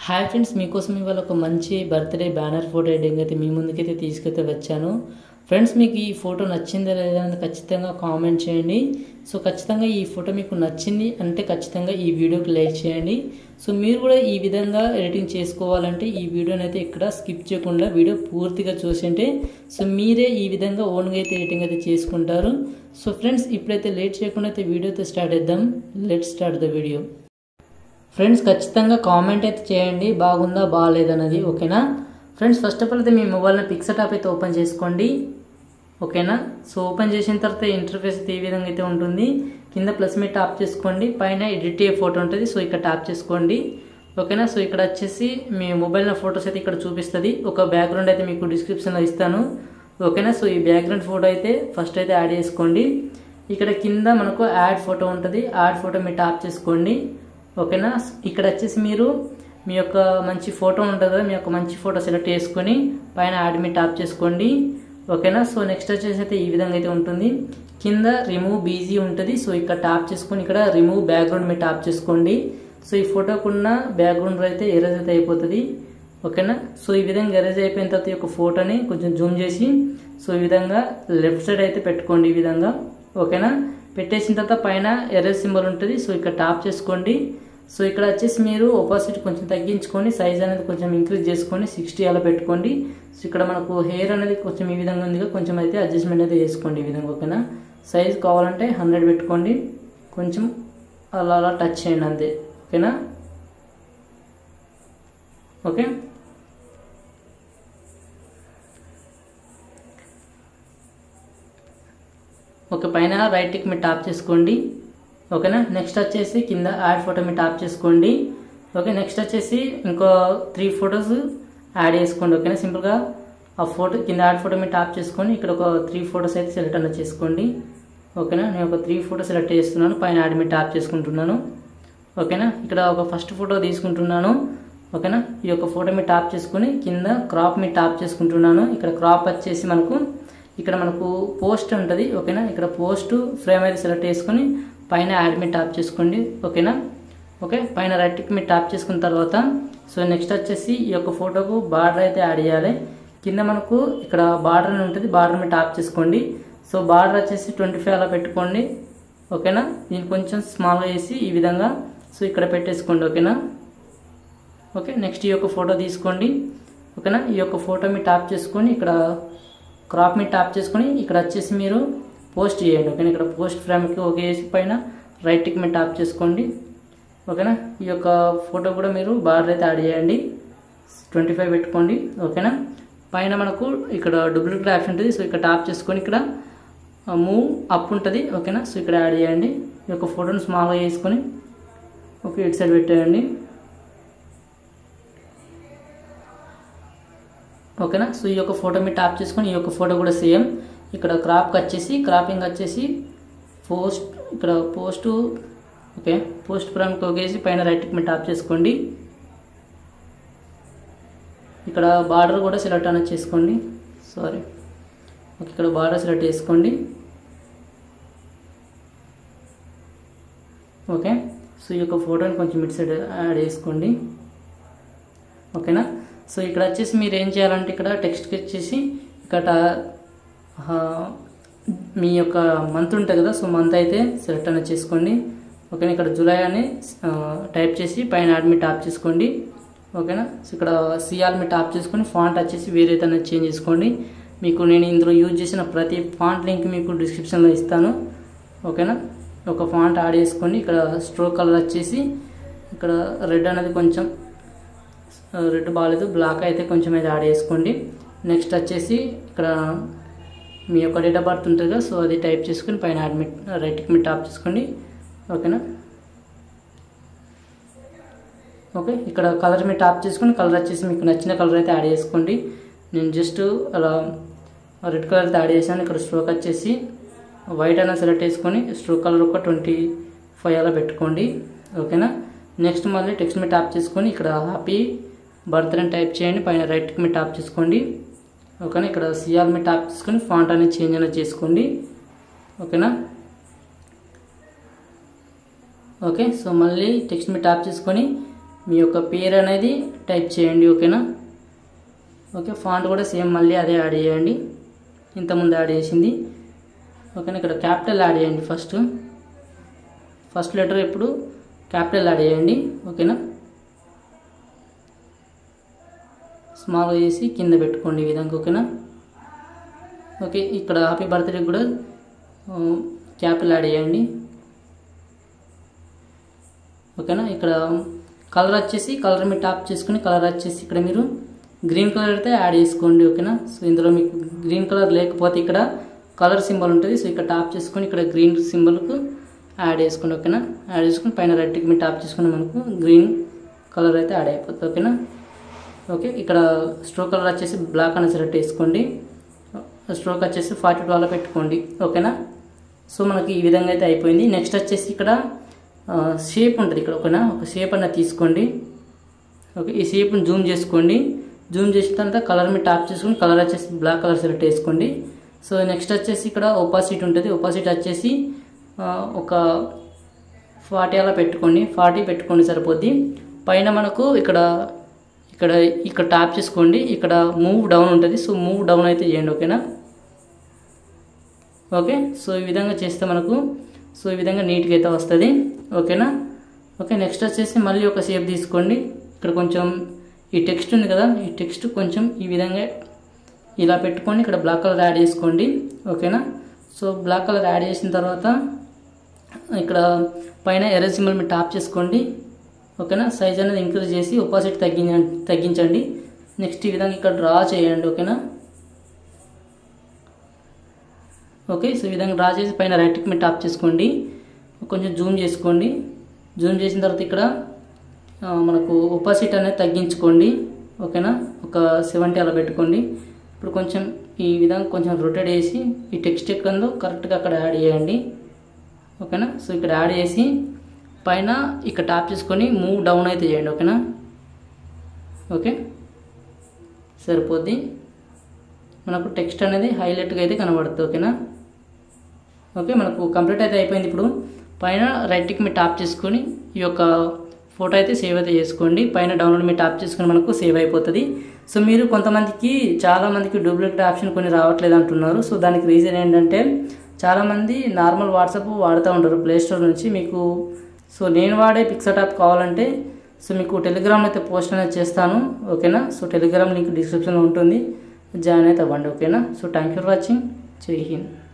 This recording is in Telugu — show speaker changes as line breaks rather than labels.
హాయ్ ఫ్రెండ్స్, మీకోసం ఇవాళ ఒక మంచి బర్త్డే బ్యానర్ ఫోటో ఎడిటింగ్ అయితే మీ ముందుకైతే తీసుకైతే వచ్చాను. ఫ్రెండ్స్, మీకు ఈ ఫోటో నచ్చిందా లేదా అని ఖచ్చితంగా కామెంట్ చేయండి. సో ఖచ్చితంగా ఈ ఫోటో మీకు నచ్చింది అంటే ఖచ్చితంగా ఈ వీడియోకి లైక్ చేయండి. సో మీరు కూడా ఈ విధంగా ఎడిటింగ్ చేసుకోవాలంటే ఈ వీడియోని అయితే ఇక్కడ స్కిప్ చేయకుండా వీడియో పూర్తిగా చూసింటే సో మీరే ఈ విధంగా ఓన్గా అయితే ఎడిటింగ్ అయితే చేసుకుంటారు. సో ఫ్రెండ్స్, ఇప్పుడైతే లేట్ చేయకుండా అయితే వీడియో అయితే స్టార్ట్ చేద్దాం. Let start the video. Friends, ఖచ్చితంగా కామెంట్ అయితే చేయండి బాగుందా బాగాలేదన్నది. ఓకేనా ఫ్రెండ్స్, ఫస్ట్ ఆఫ్ ఆల్ అయితే మీ మొబైల్ని పిక్సెట్ యాప్ అయితే ఓపెన్ చేసుకోండి. ఓకేనా, సో ఓపెన్ చేసిన తర్వాత ఇంటర్ఫేస్ అయితే ఈ విధంగా అయితే ఉంటుంది. కింద ప్లస్ మీద ట్యాప్ చేసుకోండి, పైన ఎడిట్ ఏ ఫోటో ఉంటుంది. సో ఇక్కడ ట్యాప్ చేసుకోండి. ఓకేనా, సో ఇక్కడ వచ్చేసి మీ మొబైల్లో ఫొటోస్ అయితే ఇక్కడ చూపిస్తుంది. ఒక బ్యాక్గ్రౌండ్ అయితే మీకు డిస్క్రిప్షన్లో ఇస్తాను. ఓకేనా, సో ఈ బ్యాక్గ్రౌండ్ ఫోటో అయితే ఫస్ట్ అయితే యాడ్ చేసుకోండి. ఇక్కడ కింద మనకు యాడ్ ఫోటో ఉంటుంది. యాడ్ ఫోటో మీరు ట్యాప్ చేసుకోండి. ఓకేనా, ఇక్కడ వచ్చేసి మీరు మీ యొక్క మంచి ఫోటో ఉంటుంది కదా, మీ యొక్క మంచి ఫోటో సెలెక్ట్ చేసుకొని పైన యాడ్ మీ ట్యాప్ చేసుకోండి. ఓకేనా, సో నెక్స్ట్ వచ్చేసి అయితే ఈ విధంగా అయితే ఉంటుంది. కింద రిమూవ్ బీజీ ఉంటుంది. సో ఇక్కడ ట్యాప్ చేసుకొని ఇక్కడ రిమూవ్ బ్యాక్గ్రౌండ్ మీ ట్యాప్ చేసుకోండి. సో ఈ ఫోటోకున్న బ్యాక్గ్రౌండ్ అయితే ఎరేజ్ అయితే అయిపోతుంది. ఓకేనా, సో ఈ విధంగా ఎరేజ్ అయిపోయిన తర్వాత ఈ యొక్క ఫోటోని కొంచెం జూమ్ చేసి సో ఈ విధంగా లెఫ్ట్ సైడ్ అయితే పెట్టుకోండి ఈ విధంగా. ఓకేనా, పెట్టేసిన తర్వాత పైన ఎరేజ్ సింబల్ ఉంటుంది. సో ఇక్కడ ట్యాప్ చేసుకోండి. సో ఇక్కడ వచ్చేసి మీరు ఒపాసిటీ కొంచెం తగ్గించుకొని సైజ్ అనేది కొంచెం ఇంక్రీజ్ చేసుకొని 60 అలా పెట్టుకోండి. సో ఇక్కడ మనకు హెయిర్ అనేది కొంచెం ఈ విధంగా ఉంది, కొంచెం అయితే అడ్జస్ట్మెంట్ అయితే చేసుకోండి ఈ విధంగా. ఓకేనా, సైజ్ కావాలంటే 100 పెట్టుకోండి, కొంచెం అలా అలా టచ్ చేయండి అంతే. ఓకేనా, ఓకే ఓకే పైన రైట్ టిక్ మీద ట్యాప్ చేసుకోండి. ఓకేనా, నెక్స్ట్ వచ్చేసి కింద యాడ్ ఫోటో మీద ట్యాప్ చేసుకోండి. ఓకే, నెక్స్ట్ వచ్చేసి ఇంకో 3 ఫొటోస్ యాడ్ చేసుకోండి. ఓకేనా, సింపుల్గా ఆ ఫోటో కింద యాడ్ ఫోటో మీద ట్యాప్ చేసుకొని ఇక్కడ ఒక 3 ఫొటోస్ అయితే సెలెక్ట్ అనేది చేసుకోండి. ఓకేనా, నేను ఒక 3 ఫొటోస్ సెలెక్ట్ చేస్తున్నాను, పైన యాడ్ మీద ట్యాప్ చేసుకుంటున్నాను. ఓకేనా, ఇక్కడ ఒక ఫస్ట్ ఫోటో తీసుకుంటున్నాను. ఓకేనా, ఈ యొక్క ఫోటో మీద ట్యాప్ చేసుకుని కింద క్రాప్ మీద ట్యాప్ చేసుకుంటున్నాను. ఇక్కడ క్రాప్ వచ్చేసి ఇక్కడ మనకు పోస్ట్ ఉంటుంది. ఓకేనా, ఇక్కడ పోస్ట్ ఫ్రేమ్ అయితే సెలెక్ట్ చేసుకొని పైన యాడ్ మీద ట్యాప్ చేసుకోండి. ఓకేనా, ఓకే పైన రైట్ టిక్ మీద ట్యాప్ చేసుకున్న తర్వాత సో నెక్స్ట్ వచ్చేసి ఈ యొక్క ఫోటోకు బార్డర్ అయితే యాడ్ చేయాలి. కింద మనకు ఇక్కడ బార్డర్ అని ఉంటుంది, బార్డర్ మీద ట్యాప్ చేసుకోండి. సో బార్డర్ వచ్చేసి 25 అలా పెట్టుకోండి. ఓకేనా, దీన్ని కొంచెం స్మాల్గా చేసి ఈ విధంగా సో ఇక్కడ పెట్టేసుకోండి. ఓకేనా, ఓకే నెక్స్ట్ ఈ యొక్క ఫోటో తీసుకోండి. ఓకేనా, ఈ యొక్క ఫోటో మీద ట్యాప్ చేసుకొని ఇక్కడ క్రాప్ మీద ట్యాప్ చేసుకొని ఇక్కడ వచ్చేసి మీరు పోస్ట్ చేయండి. ఓకేనా, ఇక్కడ పోస్ట్ ఫ్రేమ్కి ఓకే చేసి పైన రైట్ టిక్ మీద ట్యాప్ చేసుకోండి. ఓకేనా, ఈ యొక్క ఫోటో కూడా మీరు బార్డర్ అయితే యాడ్ చేయండి, 25 పెట్టుకోండి. ఓకేనా, పైన మనకు ఇక్కడ డూప్లికేట్ ఆప్షన్ ఉంటుంది. సో ఇక్కడ ట్యాప్ చేసుకొని ఇక్కడ మూవ్ అప్ ఉంటుంది. ఓకేనా, సో ఇక్కడ యాడ్ చేయండి. ఈ యొక్క ఫోటోని స్మాల్గా చేసుకొని ఓకే ఇటు సైడ్ పెట్టేయండి. ఓకేనా, సో ఈ యొక్క ఫోటో మీద ట్యాప్ చేసుకొని ఈ యొక్క ఫోటో కూడా సేమ్ ఇక్కడ క్రాపింగ్ వచ్చేసి పోస్ట్ ఇక్కడ పోస్ట్ ఓకే పోస్ట్ ఫ్రేమ్కి ఒకేసి పైన రైట్ మీద ట్యాప్ చేసుకోండి. ఇక్కడ బార్డర్ కూడా సెలెక్ట్ అనేది చేసుకోండి. ఓకే ఇక్కడ బార్డర్ సెలెక్ట్ చేసుకోండి. ఓకే, సో ఈ యొక్క ఫోటోని కొంచెం మిడ్ సైడ్ యాడ్ చేసుకోండి. ఓకేనా, సో ఇక్కడ వచ్చేసి మీరు ఏం చేయాలంటే ఇక్కడ టెక్స్ట్కి వచ్చేసి ఇక్కడ మీ యొక్క మంత్ ఉంటుంది కదా, సో మంత్ అయితే సెలెక్ట్ అనేది చేసుకోండి. ఓకేనా, ఇక్కడ జూలై అని టైప్ చేసి పైన యాడ్ మీద ట్యాప్ చేసుకోండి. ఓకేనా, సో ఇక్కడ సిఆర్ మీద ట్యాప్ చేసుకొని ఫాంట్ వచ్చేసి వేరే అనేది చేంజ్ చేసుకోండి. మీకు నేను ఇందులో యూజ్ చేసిన ప్రతి ఫాంట్ లింక్ మీకు డిస్క్రిప్షన్లో ఇస్తాను. ఓకేనా, ఒక ఫాంట్ యాడ్ చేసుకోండి. ఇక్కడ స్ట్రోక్ కలర్ వచ్చేసి ఇక్కడ రెడ్ అనేది కొంచెం రెడ్ బాగాలేదు, బ్లాక్ అయితే కొంచెం అయితే యాడ్ చేసుకోండి. నెక్స్ట్ వచ్చేసి ఇక్కడ మీ యొక్క డేట్ ఆఫ్ బర్త్ ఉంటుంది కదా, సో అది టైప్ చేసుకొని పైన అడ్మిట్ రైట్ మీద ట్యాప్ చేసుకోండి. ఓకేనా, ఓకే ఇక్కడ కలర్ మీద ట్యాప్ చేసుకొని కలర్ వచ్చేసి మీకు నచ్చిన కలర్ అయితే యాడ్ చేసుకోండి. నేను జస్ట్ అలా రెడ్ కలర్ అయితే యాడ్ చేశాను. ఇక్కడ స్ట్రోక్ వచ్చేసి వైట్ అయినా సెలెక్ట్ చేసుకొని స్ట్రోక్ కలర్ ఒక 25 అలా పెట్టుకోండి. ఓకేనా, నెక్స్ట్ మళ్ళీ టెక్స్ట్ మీద ట్యాప్ చేసుకొని ఇక్కడ హ్యాపీ బర్త్డే అని టైప్ చేయండి, పైన రైట్ మీద ట్యాప్ చేసుకోండి. ఓకేనా, ఇక్కడ సిఆర్ మీద ట్యాప్ చేసుకొని ఫాంట్ అనేది చేంజ్ అనేది చేసుకోండి. ఓకేనా, ఓకే సో మళ్ళీ టెక్స్ట్ మీద ట్యాప్ చేసుకొని మీ యొక్క పేరు అనేది టైప్ చేయండి. ఓకేనా. ఓకే, ఫాంట్ కూడా సేమ్ మళ్ళీ అదే యాడ్ చేయండి, ఇంతకుముందు యాడ్ చేసింది. ఓకేనా. ఇక్కడ క్యాపిటల్ యాడ్ చేయండి. ఫస్ట్ లెటర్ ఎప్పుడు క్యాపిటల్ యాడ్ చేయండి. ఓకేనా. స్మాల్గా చేసి కింద పెట్టుకోండి ఈ విధంగా. ఓకేనా. ఓకే, ఇక్కడ హ్యాపీ బర్త్డే కూడా క్యాపిటల్ యాడ్ చేయండి. ఓకేనా. ఇక్కడ కలర్ వచ్చేసి కలర్ మీరు టాప్ చేసుకుని కలర్ వచ్చేసి ఇక్కడ మీరు గ్రీన్ కలర్ అయితే యాడ్ చేసుకోండి. ఓకేనా. సో ఇందులో మీకు గ్రీన్ కలర్ లేకపోతే ఇక్కడ కలర్ సింబల్ ఉంటుంది. సో ఇక్కడ టాప్ చేసుకొని ఇక్కడ గ్రీన్ సింబల్కు యాడ్ చేసుకోండి. ఓకేనా. యాడ్ చేసుకుని పైన రెడ్కి మీరు టాప్ చేసుకుని మనకు గ్రీన్ కలర్ అయితే యాడ్ అయిపోతుంది. ఓకేనా. ఓకే, ఇక్కడ స్ట్రోక్ కలర్ వచ్చేసి బ్లాక్ అని సెలెక్ట్ చేసుకోండి. స్ట్రోక్ వచ్చేసి 42 అలా పెట్టుకోండి. ఓకేనా. సో మనకి ఈ విధంగా అయితే అయిపోయింది. నెక్స్ట్ వచ్చేసి ఇక్కడ షేప్ ఉంటుంది ఇక్కడ. ఓకేనా. ఒక షేప్ అన్న తీసుకోండి. ఓకే, ఈ షేప్ని జూమ్ చేసుకోండి. జూమ్ చేసిన తర్వాత కలర్ మీద టాప్ చేసుకుని కలర్ వచ్చేసి బ్లాక్ కలర్ సెలెక్ట్ చేసుకోండి. సో నెక్స్ట్ వచ్చేసి ఇక్కడ ఒపాసిటీ ఉంటుంది. ఒపాసిటీ వచ్చేసి ఒక 40 అలా పెట్టుకోండి. 40 పెట్టుకోండి సరిపోద్ది. పైన మనకు ఇక్కడ టాప్ చేసుకోండి. ఇక్కడ మూవ్ డౌన్ ఉంటుంది. సో మూవ్ డౌన్ అయితే చేయండి. ఓకేనా. ఓకే, సో ఈ విధంగా చేస్తే మనకు ఈ విధంగా నీట్గా అయితే వస్తుంది. ఓకేనా. ఓకే, నెక్స్ట్ వచ్చేసి మళ్ళీ ఒక షేప్ తీసుకోండి. ఇక్కడ కొంచెం ఈ టెక్స్ట్ ఉంది కదా, ఈ టెక్స్ట్ కొంచెం ఈ విధంగా ఇలా పెట్టుకొని ఇక్కడ బ్లాక్ కలర్ యాడ్ చేసుకోండి. ఓకేనా. సో బ్లాక్ కలర్ యాడ్ చేసిన తర్వాత ఇక్కడ పైన ఎర్రర్ సింబల్ మీద టాప్ చేసుకోండి. ఓకేనా. సైజ్ అనేది ఇంక్రీజ్ చేసి ఒపాసిటీ తగ్గించండి. నెక్స్ట్ ఈ విధంగా ఇక్కడ డ్రా చేయండి. ఓకేనా. ఓకే, సో ఈ విధంగా డ్రా చేసి పైన రైట్కి మీద టాప్ చేసుకోండి. కొంచెం జూమ్ చేసుకోండి. జూమ్ చేసిన తర్వాత ఇక్కడ మనకు ఒపాసిటీ అనేది తగ్గించుకోండి. ఓకేనా. ఒక 70 అలా పెట్టుకోండి. ఇప్పుడు కొంచెం ఈ విధంగా కొంచెం రొటేట్ చేసి ఈ టెక్స్ట్ ఎక్కందో కరెక్ట్గా అక్కడ యాడ్ చేయండి. ఓకేనా. సో ఇక్కడ యాడ్ చేసి పైన ఇక్కడ టాప్ చేసుకొని మూవ్ డౌన్ అయితే చేయండి. ఓకేనా. ఓకే, సరిపోద్ది. మనకు టెక్స్ట్ అనేది హైలైట్గా అయితే కనబడుతుంది. ఓకేనా. ఓకే, మనకు కంప్లీట్ అయితే అయిపోయింది. ఇప్పుడు పైన రైట్కి మీరు టాప్ చేసుకొని ఈ యొక్క ఫోటో అయితే సేవ్ అయితే చేసుకోండి. పైన డౌన్లోడ్ మీరు టాప్ చేసుకొని మనకు సేవ్ అయిపోతుంది. సో మీరు చాలామందికి డూప్లికేట్ ఆప్షన్ కొన్ని రావట్లేదు అంటున్నారు. సో దానికి రీజన్ ఏంటంటే చాలామంది నార్మల్ వాట్సాప్ వాడుతూ ఉంటారు ప్లేస్టోర్ నుంచి. మీకు సో నేను వాడే పిక్సెట్ యాప్ కావాలంటే సో మీకు టెలిగ్రామ్లో అయితే పోస్ట్ అనేది చేస్తాను. ఓకేనా. సో టెలిగ్రామ్ లింక్ డిస్క్రిప్షన్లో ఉంటుంది, జాయిన్ అయితే అవ్వండి. ఓకేనా. So thank you for watching. జై హింద్.